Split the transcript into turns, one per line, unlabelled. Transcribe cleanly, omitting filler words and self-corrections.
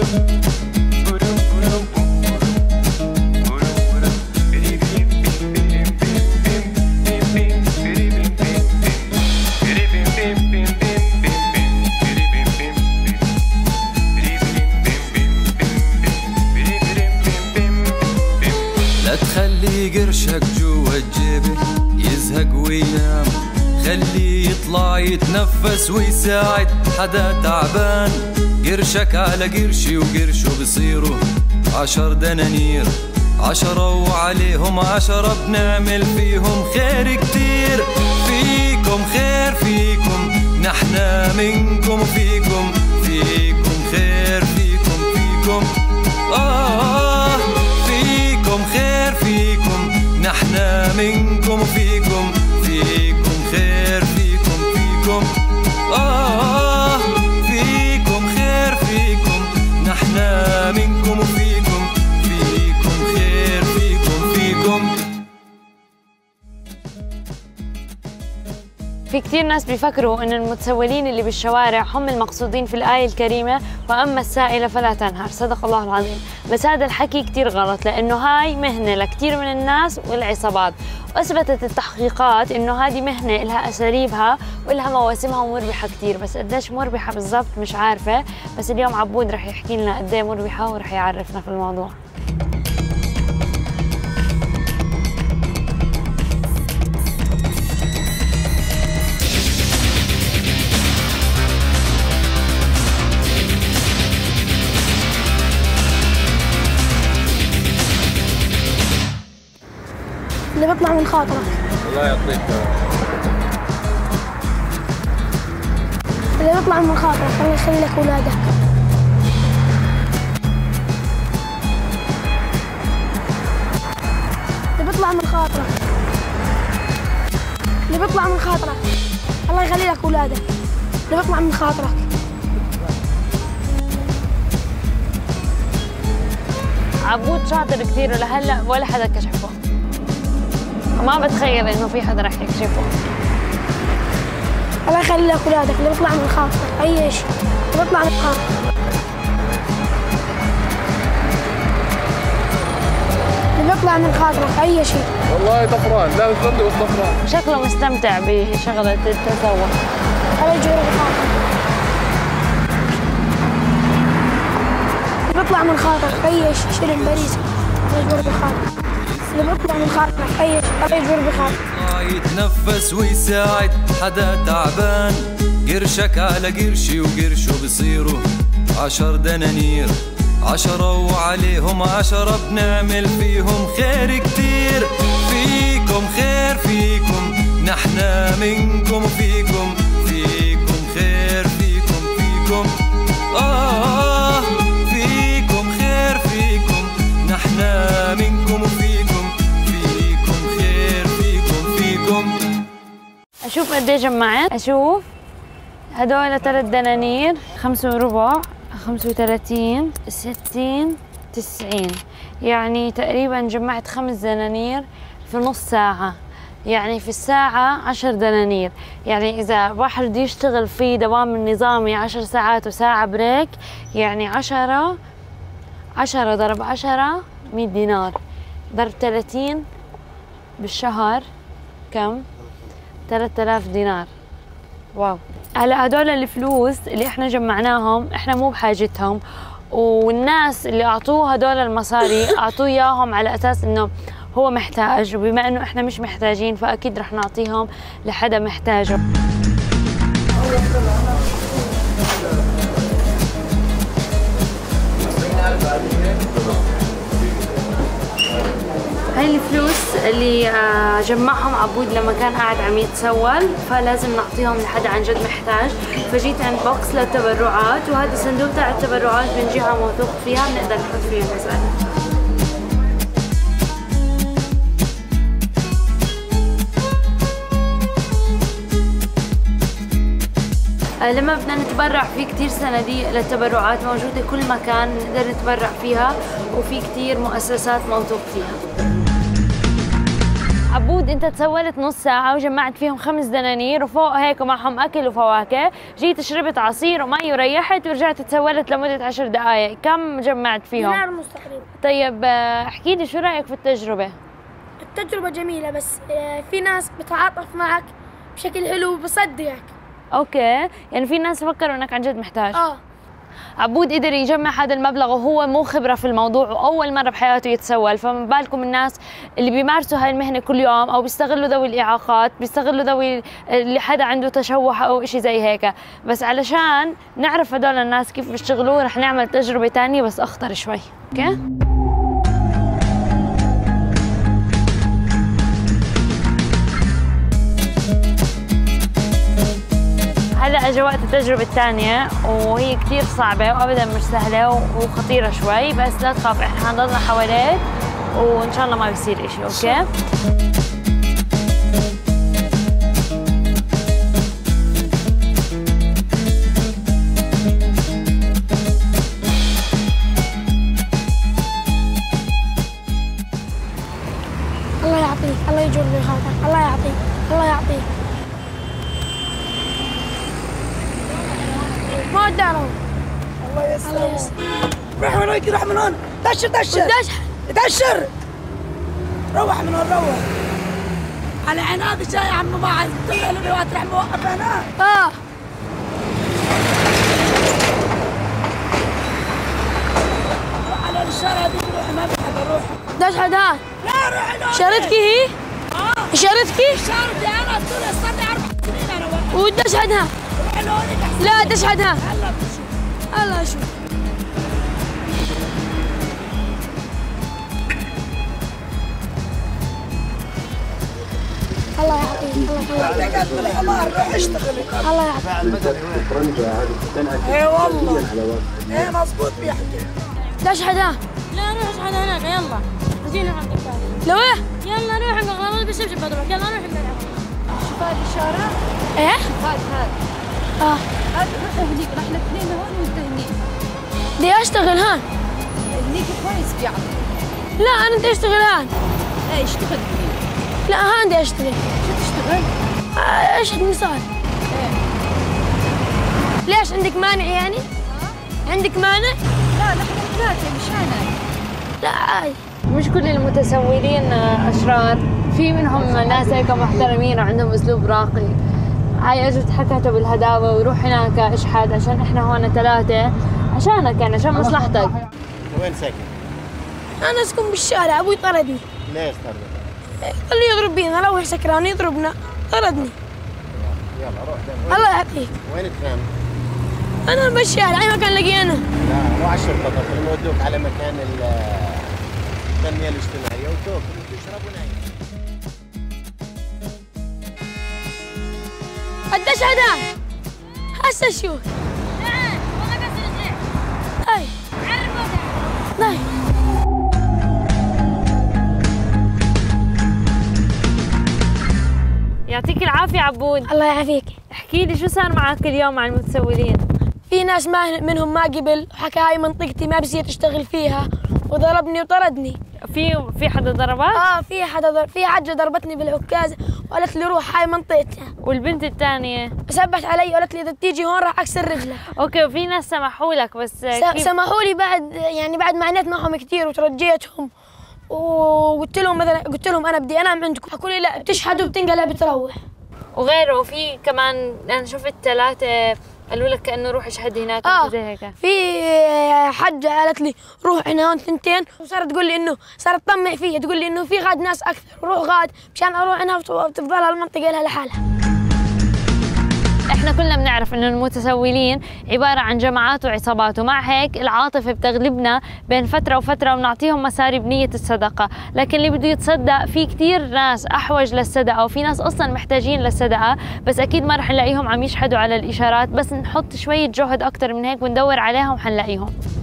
قرشك جوا جيبه يزهق وينام، خليه يطلع يتنفس ويساعد حدا تعبان. قرشك على قرشي وقرشه بصيروا 10 دنانير، 10 وعليهم 10 بنعمل فيهم خير كتير. فيكم خير فيكم، نحنا منكم فيكم، فيكم خير فيكم فيكم فيكم خير فيكم، نحنا منكم فيكم، فيكم خير فيكم فيكم فيكم خير فيكم، نحنا منكم فيكم، فيكم خير فيكم فيكم.
في كتير ناس بيفكروا إن المتسولين اللي بالشوارع هم المقصودين في الآية الكريمة وأما السائلة فلا تنهر. صدق الله العظيم. بس هذا الحكي كتير غلط، لأنه هاي مهنة لكتير من الناس والعصابات، وأثبتت التحقيقات إنه هذه مهنة إلها أساليبها وإلها مواسمها ومربحة كتير. بس قديش مربحة بالضبط مش عارفة، بس اليوم عبود رح يحكي لنا قد إيه مربحة ورح يعرفنا في الموضوع.
اللي بيطلع من خاطرك.
الله يعطيك.
اللي بيطلع من خاطرك الله يخلي لك اولادك. اللي بيطلع من خاطرك، اللي بيطلع من خاطرك الله يخلي لك اولادك. اللي بيطلع من خاطرك.
عبود شاطر كثير ولهلا ولا حدا كشفه، وما بتخيل انه في حدا رح يكشفه.
الله يخلي لك اولادك. اللي بيطلع من خاطرك اي شيء، اللي بيطلع من خاطرك، اللي بيطلع من خاطرك اي شيء.
والله طفران، لا بس بس طفران.
شكله مستمتع بشغلة التسوق.
الله يجبره بخاطرك. اللي بيطلع من خاطرك اي شيء، شلم باريس الله يجبره بخاطرك. اللي بيطلع من خاطرك اي شيء الله يجبره بخاطرك.
يتنفس ويساعد حدا تعبان. قرشك على قرشي وقرشه بصيروا 10 دنانير، 10 وعليهم 10 بنعمل فيهم خير كتير. فيكم خير فيكم، نحنا منكم فيكم، فيكم خير فيكم فيكم فيكم خير فيكم، نحنا منكم فيكم، فيكم خير فيكم فيكم.
اشوف قد ايه جمعت. اشوف هدول 3 دنانير، 5 وربع، 35، 60، 90، يعني تقريبا جمعت 5 دنانير في نص ساعة. يعني في الساعة 10 دنانير. يعني إذا واحد بده يشتغل في دوام نظامي 10 ساعات وساعة بريك، يعني 10 ضرب 10 100 دينار، ضرب 30 بالشهر كم؟ 3000 دينار. واو. هلا هدول الفلوس اللي احنا جمعناهم احنا مو بحاجتهم، والناس اللي اعطوه هدول المصاري اعطوه اياهم على اساس انه هو محتاج، وبما انه احنا مش محتاجين فاكيد رح نعطيهم لحدا محتاجه. هاي الفلوس اللي جمعهم عبود لما كان قاعد عم يتسول، فلازم نعطيهم لحدا عن جد محتاج. فجيت عند بوكس للتبرعات، وهذا الصندوق تاع التبرعات من جهة موثوق فيها بنقدر نحط فيها المسألة. لما بدنا نتبرع في كتير صناديق للتبرعات موجودة كل مكان نقدر نتبرع فيها، وفي كتير مؤسسات موثوق فيها. عبود انت تسولت نص ساعة وجمعت فيهم 5 دنانير وفوق هيك ومعهم اكل وفواكه، جيت شربت عصير ومي وريحت ورجعت تسولت لمدة 10 دقائق، كم جمعت فيهم؟
دينار ونص تقريبا.
طيب احكي لي شو رأيك في التجربة؟
التجربة جميلة بس في ناس بتعاطف معك بشكل حلو وبصدقك.
اوكي، يعني في ناس فكروا انك عن جد محتاج. عبود قدر يجمع هذا المبلغ وهو مو خبرة في الموضوع وأول مرة بحياته يتسول، فما بالكم الناس اللي بيمارسوا هاي المهنة كل يوم أو بيستغلوا ذوي الإعاقات، بيستغلوا ذوي اللي حدا عنده تشوه أو إشي زي هيك. بس علشان نعرف هدول الناس كيف بيشتغلوا رح نعمل تجربة تانية بس أخطر شوي، أوكي؟ هلا اجى وقت التجربة الثانية وهي كثير صعبة وابدا مش سهلة وخطيرة شوي، بس لا تخاف احنا حنضلنا حواليك وان شاء الله ما بيصير اشي، اوكي؟
الله يعطيك، الله يجر بخاطرك، الله يعطيك، الله يعطيك. ما قدروا.
الله يسلمك. روح من هيك، روح من هون، دشر دشر دشر. روح من هون، روح. على عناد جاي يا عم باعث، تخيل الوقت رح موقف هنا. روح على الشارع هذيك، روح ما بحب اروح.
دشحد هان.
لا روح هنا.
شارتكي هي؟ شارتكي؟
شارتي انا طول صار لي 4 سنين انا واقف.
ودشحد هان.
روح لهونيك احسن.
لا دشحد هان.
هلا بشوف.
هلا شوف. الله يعطيك، الله يعطيك.
روح اشتغل.
الله يعطيك.
اي والله. ايه مظبوط بيحكي.
دشحد هان.
لا روح اشحد هناك يلا جينا عندك
لو ايه؟
يلا روح المغرب بشبشب بضربك يلا روح الملعب.
شوف هذه الشارع؟
ايه؟
هذا هذا روح هنيك، رح الاثنين هون وانت هنيك.
بدي اشتغل هان.
هنيك كويس بيعطي.
لا انا بدي اشتغل هان.
ايه اشتغل هنيك.
لا هان بدي اشتغل.
شو تشتغل؟
اشهد مثال. ليش عندك مانع يعني؟ عندك مانع؟
لا نحن ثلاثة مشانك.
لا عادي.
مش كل المتسولين أشرار، في منهم ناس هيك محترمين وعندهم أسلوب راقي. هاي اجت حكته بالهداوة وروح هناك اشحد عشان احنا هون 3 عشانك يعني عشان مصلحتك.
وين ساكن؟
انا اسكن بالشارع، ابوي طردني.
ليش طردك؟
قال لي يضرب بينا، روح سكران يضربنا، طردني.
يلا روح.
الله يعطيك.
وين تنام؟
انا بالشارع اي مكان لقينا.
لا روح على الشرطة، خلينا نودوك على مكان التنمية الاجتماعية وتاكل وتشرب ونايم.
قديش هذا؟ هسه شوف.
تعال والله بس رجع.
هاي.
عرف وضعك.
هاي.
يعطيك العافية عبود.
الله يعافيك.
احكي لي شو صار معك اليوم مع المتسولين؟
في ناس منهم ما قبل وحكى هاي منطقتي ما بصير تشتغل فيها وضربني وطردني.
في حدا ضربك؟
في حاجة ضربتني بالعكاز وقالت لي روح هاي منطقتها.
والبنت الثانية؟
سبت علي وقالت لي اذا تيجي هون راح اكسر رجلك.
اوكي، وفي ناس سمحوا لك بس كيف؟
سمحوا لي بعد ما عانيت معهم كثير وترجيتهم وقلت لهم انا بدي انام عندكم، حكوا لي لا بتشحدوا بتنقلع بتروح.
وغيره في كمان انا شفت 3 قالوا لك كانه روح اشهد هناك زي هيك.
في حجة قالت لي روح هنا هون 2 وصارت تقول لي انه صارت تطمع فيا تقول لي انه في غاد ناس اكثر روح غاد مشان اروح هنا وتفضل هالمنطقة لها لحالها.
احنا كلنا بنعرف انه المتسولين عبارة عن جماعات وعصابات، ومع هيك العاطفة بتغلبنا بين فترة وفترة وبنعطيهم مصاري بنية الصدقة، لكن اللي بده يتصدق في كثير ناس احوج للصدقة وفي ناس اصلا محتاجين للصدقة، بس اكيد ما رح نلاقيهم عم يشحدوا على الاشارات، بس نحط شوية جهد اكثر من هيك وندور عليهم حنلاقيهم.